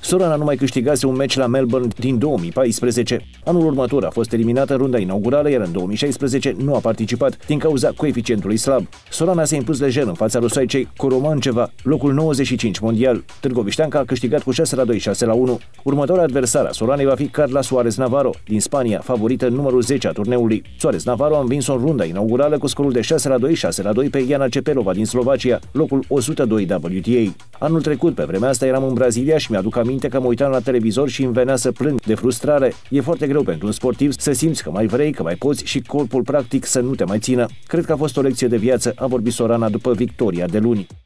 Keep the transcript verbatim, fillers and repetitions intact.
Sorana nu mai câștigase un meci la Melbourne din două mii paisprezece. Anul următor a fost eliminată în runda inaugurală, iar în două mii șaisprezece nu a participat din cauza coeficientului slab. Sorana s-a impus lejer în fața rusoaicei Coromanceva, locul nouăzeci și cinci mondial. Târgovișteanca a câștigat cu șase la doi, șase la unu. Următoarea adversară a Soranei va fi Carla Suarez Navarro din Spania, favorită numărul zece a turneului. Suarez Navarro a învins-o în runda inaugurală cu scorul de șase la doi, șase la doi pe Jana Cepelova din Slovacia, locul o sută doi W T A. Anul trecut, pe vremea asta, eram în Brazilia și mi-aduc aminte că mă uitam la televizor și îmi venea să plâng de frustrare. E foarte greu pentru un sportiv să simți că mai vrei, că mai poți și corpul practic să nu te mai țină. Cred că a fost o lecție de viață, a vorbit Sorana după victoria de luni.